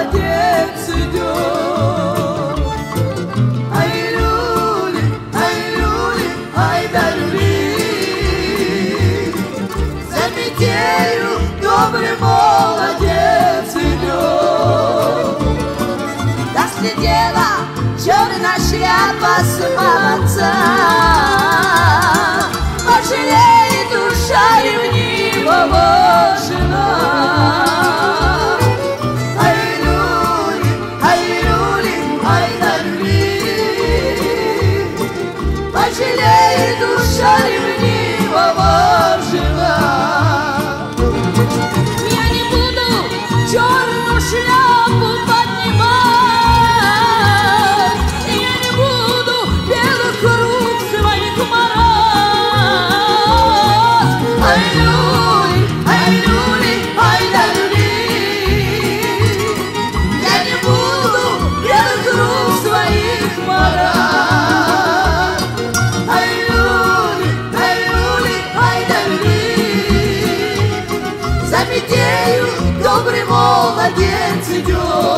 молодец идет. Ай, люли, ай да люли. За метелью добрый молодец идет. Доследела черная шляпа самца. Пожалеет душа ревнивого жена. Ай, люли, ай да люли. Пожалеет душа ревнивого жена. Я не буду черную шляпу поднимать, я не буду белых рук своих марать. Ай, люли, ай да люли. Я не буду белых рук своих марать. Ай, люли, ай да люли. За метелью добрый молодец идет.